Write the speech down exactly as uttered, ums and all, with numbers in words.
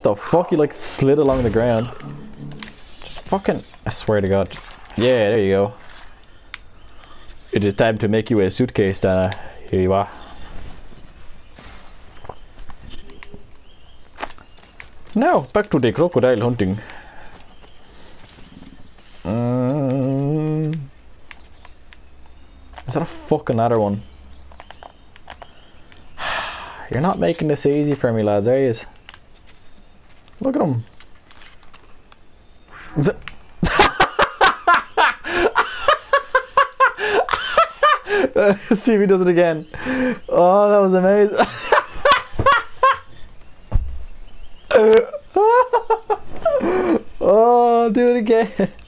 The fuck, you like slid along the ground. Just fucking, I swear to God. Yeah, there you go. It is time to make you a suitcase, Dana. Here you are. Now, back to the crocodile hunting. Um, is that a fucking another one? You're not making this easy for me, lads, are you? Look at him. The Let's see if he does it again. Oh, that was amazing. Oh, do it again.